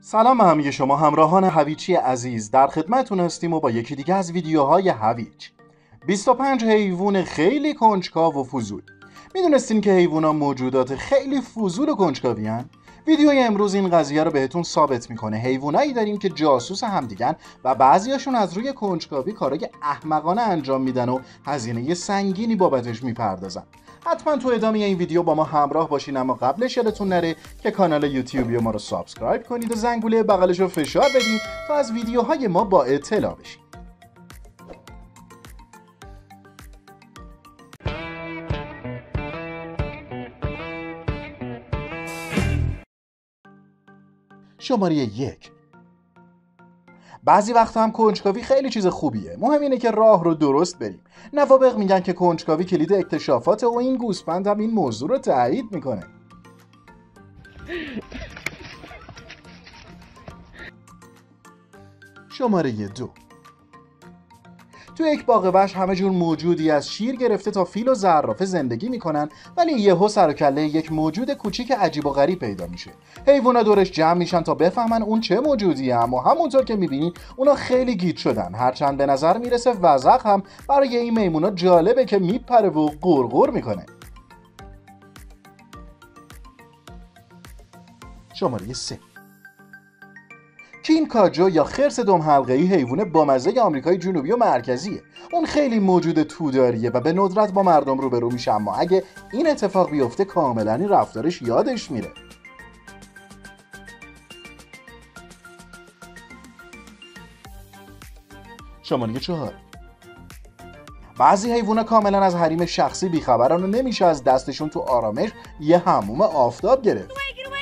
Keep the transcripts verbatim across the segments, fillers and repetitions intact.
سلام به همه شما همراهان هویجی عزیز، در خدمتتون هستیم و با یکی دیگه از ویدیوهای هویج. بیست و پنج حیوان خیلی کنجکاو و فضول. میدونستین که حیوونا موجودات خیلی فضول و کنجکاوی هن؟ ویدیوی امروز این قضیه رو بهتون ثابت میکنه. حیوانایی داریم که جاسوس همدیگن و بعضیاشون از روی کنجکاوی کارای احمقانه انجام میدن و هزینه سنگینی بابتش میپردازن. حتما تو ادامه این ویدیو با ما همراه باشین، اما قبلش یادتون نره که کانال یوتیوبی ما رو سابسکرایب کنید و زنگوله بغلش رو فشار بدین تا از ویدیوهای ما با اطلاع بشین. شماره یک. بعضی وقتا هم کنجکاوی خیلی چیز خوبیه. مهم اینه که راه رو درست بریم. نوابغ میگن که کنجکاوی کلید اکتشافات و این گوسفند هم این موضوع رو تایید میکنه. شماره دو. تو یک باغ وحش همه جور موجودی از شیر گرفته تا فیل و زرافه زندگی میکنن، ولی یهو سر و کله یک موجود کوچیک عجیب و غریب پیدا میشه. حیوونا دورش جمع میشن تا بفهمن اون چه موجودیه، اما همونطور که میبینین اونا خیلی گیج شدن. هرچند به نظر میرسه وزغ هم برای این میمونا جالبه که میپره و غرغر میکنه. شماره سه. کین کاجو یا خرس دم حلقه‌ای حیوان بامزه آمریکای جنوبی و مرکزیه. اون خیلی موجود توداریه و به ندرت با مردم روبرو میشه، اما اگه این اتفاق بیفته کاملا این رفتارش یادش میره. شماره چهار. بعضی حیوونا کاملا از حریم شخصی بیخبرن و نمیشه از دستشون تو آرامش یه حموم آفتاب گرفت.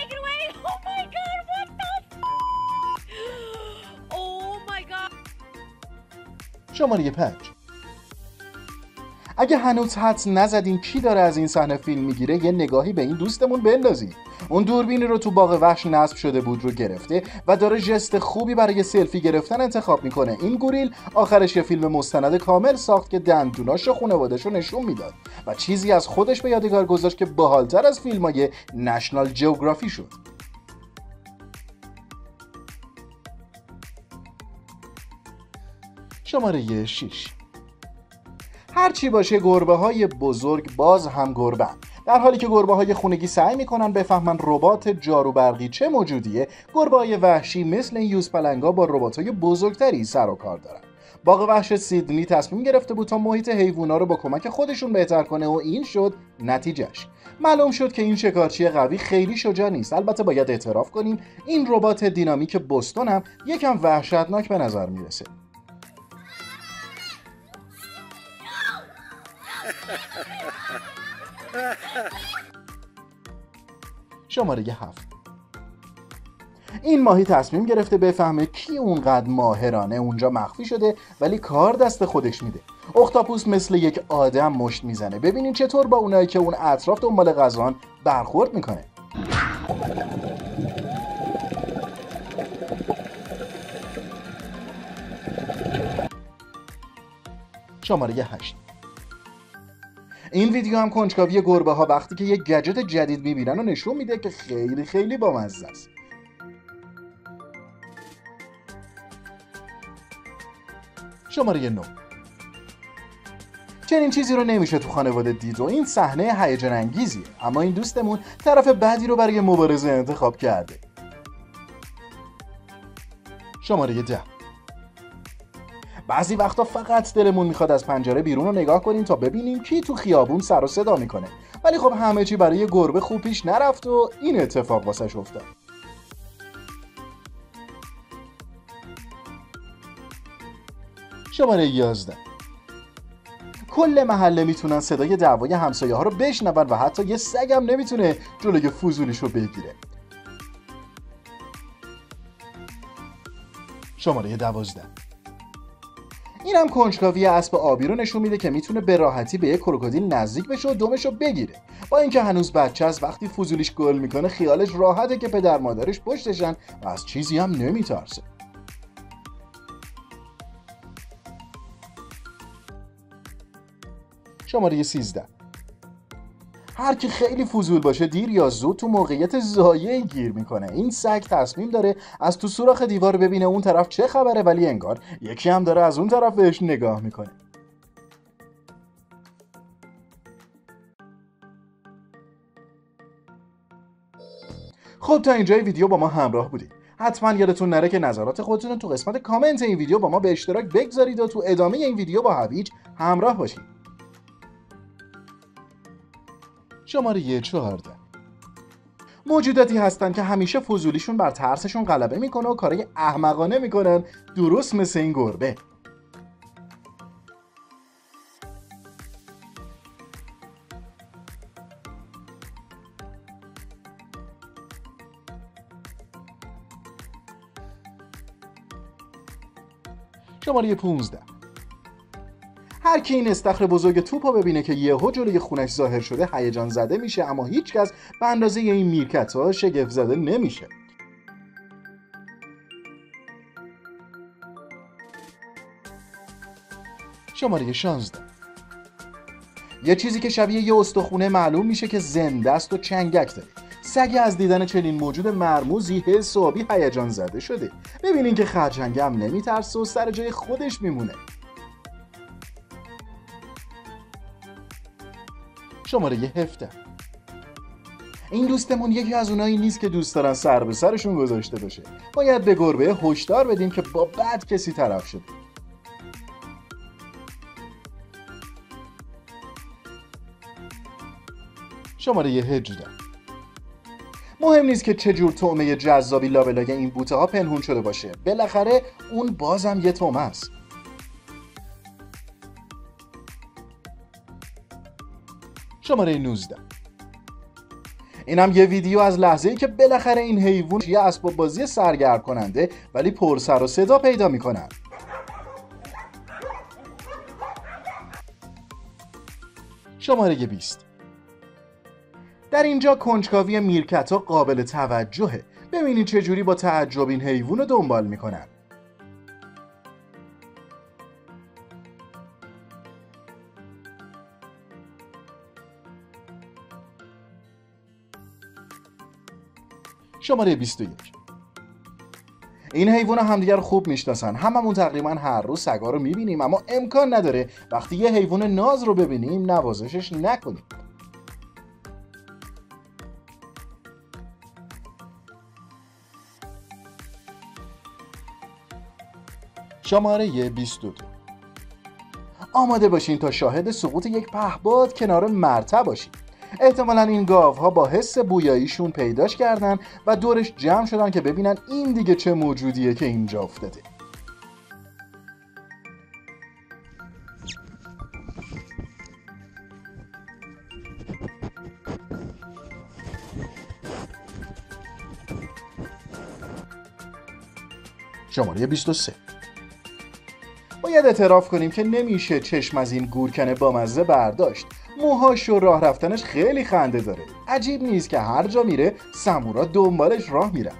شماره پنج. اگه هنوز حدس نزدین کی داره از این صحنه فیلم میگیره، یه نگاهی به این دوستمون بندازین. اون دوربینی رو تو باغ وحش نصب شده بود رو گرفته و داره ژست خوبی برای سلفی گرفتن انتخاب میکنه. این گوریل آخرش یه فیلم مستند کامل ساخت که دندوناش و خانواده‌شو نشون میداد و چیزی از خودش به یادگار گذاشت که باحالتر از فیلمای نشنال جئوگرافی شد. شماره شش. هرچی باشه گربه های بزرگ باز هم گربه‌ان. در حالی که گربه های خونگی سعی میکنن بفهمن ربات جارو برقی چه موجودیه، گربه های وحشی مثل این یوزپلنگا با ربات های بزرگتری سر و کار دارن. باغ وحش سیدنی تصمیم گرفته بود تا محیط حیوونا رو با کمک خودشون بهتر کنه و این شد نتیجهش. معلوم شد که این شکارچی قوی خیلی شجاع نیست. البته باید اعتراف کنیم این ربات دینامیک بوستون هم یکم وحشتناک به نظر میرسه. شماره هفت. این ماهی تصمیم گرفته بفهمه کی اونقدر ماهرانه اونجا مخفی شده ولی کار دست خودش میده. اختاپوس مثل یک آدم مشت میزنه. ببینین چطور با اونایی که اون اطراف دنبال غذان برخورد میکنه. شماره هشت. این ویدیو هم کنجکاوی گربه ها وقتی که یک گجت جدید میبینن و نشون میده که خیلی خیلی بامزه است. شماره نه. چنین چیزی رو نمیشه تو خانواده دید و این صحنه هیجان انگیزیه، اما این دوستمون طرف بدی رو برای مبارزه انتخاب کرده. شماره ده. بعضی وقتا فقط دلمون میخواد از پنجره بیرون رو نگاه کنیم تا ببینیم کی تو خیابون سر و صدا میکنه، ولی خب همه چی برای گربه خوب پیش نرفت و این اتفاق واسش افتاد. شماره یازده. کل محله میتونن صدای دعوای همسایه ها رو بشنون و حتی یه سگ هم نمیتونه جلوی فضولیش رو بگیره. شماره دوازده. این هم کنجکاوی اسب آبی رو نشون میده که میتونه به راحتی به یک کروکودیل نزدیک بشه و دمش رو بگیره. با اینکه هنوز بچه است، وقتی فضولیش گل میکنه خیالش راحته که پدر مادرش پشتشن و از چیزی هم نمیترسه. شماره سیزده. هر کی خیلی فضول باشه دیر یا زود تو موقعیت ضایعی گیر میکنه. این سگ تصمیم داره از تو سوراخ دیوار ببینه اون طرف چه خبره، ولی انگار یکی هم داره از اون طرف بهش نگاه میکنه. خب تا اینجای ویدیو با ما همراه بودید. حتما یادتون نره که نظرات خودتون رو تو قسمت کامنت این ویدیو با ما به اشتراک بگذارید و تو ادامه این ویدیو با هویج همراه باشید. شماره چهارده. موجوداتی هستن که همیشه فضولیشون بر ترسشون غلبه میکنه و کارهای احمقانه میکنن، درست مثل این گربه. شماره پانزده. هر کی این استخر بزرگ توپو ببینه که یهو جلوی خونش ظاهر شده هیجان زده میشه، اما هیچکس به اندازه این میرکت‌ها شگفت زده نمیشه. شماره شانزده. یه چیزی که شبیه یه استخونه معلوم میشه که زنده است و چنگک داره. سگی از دیدن چنین موجود مرموزی حس و آبی هیجان زده شده. ببینین که خرچنگ هم نمیترسه و سر جای خودش میمونه. شماره هفده. این دوستمون یکی از اونایی نیست که دوست دارن سر به سرشون گذاشته باشه. باید به گربه هشدار بدیم که با بد کسی طرف شده. شماره هجده. مهم نیست که چه جور طعمه جذابی لابلای این بوته ها پنهون شده باشه، بالاخره اون بازم یه طعمه است. شماره نوزده. اینم یه ویدیو از لحظه‌ای که بالاخره این حیوان یه اسباب بازی سرگرم کننده ولی پر سر و صدا پیدا میکنن. شماره بیست. در اینجا کنجکاوی میرکت‌ها قابل توجهه. ببینید چجوری با تعجب این حیوان رو دنبال میکنن. شماره بیست و یک. این حیوان همدیگر رو خوب میشناسن. هممون تقریبا هر روز سگا رو میبینیم، اما امکان نداره وقتی یه حیوان ناز رو ببینیم نوازشش نکنیم. شماره بیست و دو. آماده باشین تا شاهد سقوط یک پهپاد کنار مرتع باشین. احتمالاً این گاوها با حس بویاییشون پیداش کردن و دورش جمع شدن که ببینن این دیگه چه موجودیه که اینجا افتاده. شماره بیست و سه. باید اعتراف کنیم که نمیشه چشم از این گورکن بامزه برداشت. موهاش و راه رفتنش خیلی خنده داره. عجیب نیست که هر جا میره سمورا دنبالش راه میرن.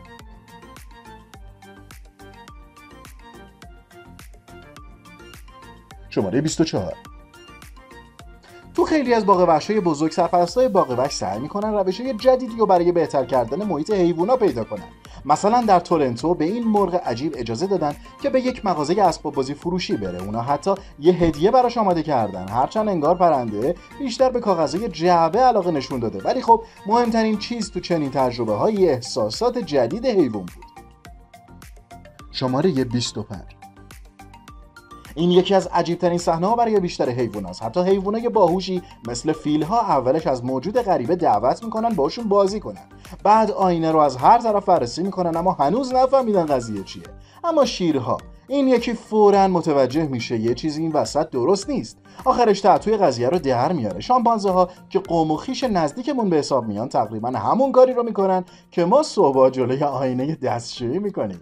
شماره بیست و چهار. تو خیلی از باغ وحشای بزرگ سرپرستای باغ وحش سعی میکنن روش‌های جدیدی رو برای بهتر کردن محیط حیوونا پیدا کنن. مثلا در تورنتو به این مرغ عجیب اجازه دادن که به یک مغازه اسباب بازی فروشی بره. اونا حتی یه هدیه براش آماده کردن، هرچند انگار پرنده بیشتر به کاغذهای جعبه علاقه نشون داده. ولی خب مهمترین چیز تو چنین تجربه های احساسات جدید حیوان بود. شماره بیست و پنج. این یکی از عجیب‌ترین صحنه‌ها برای بیشتر حیوانات. حتی حیوانای باهوشی مثل فیل‌ها اولش از موجود غریبه دعوت میکنن باشون بازی کنن، بعد آینه رو از هر طرف بررسی میکنن اما هنوز نفهمیدن قضیه چیه. اما شیرها این یکی فوراً متوجه میشه یه چیزی این وسط درست نیست. آخرش تعطوی قضیه رو در میاره. شامپانزه ها که قوم و خویش نزدیکمون به حساب میان تقریبا همون کاری رو میکنن که ما صبح جلوی آینه دستشویی میکنیم.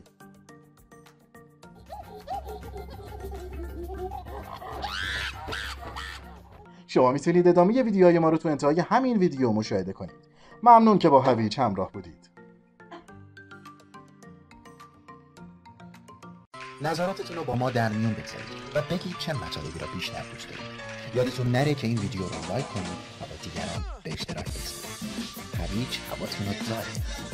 شما میتونید ادامه ویدیوهای ما رو تو انتهای همین ویدیو مشاهده کنید. ممنون که با هویج همراه بودید. نظراتتون رو با ما در میون بگذارید و بگید چه مطالبی را بیشتر دوست دارید. یادتون نره که این ویدیو رو لایک کنید و به دیگران بگید. اشتراک بگذارید. هویج هواتون رو داره.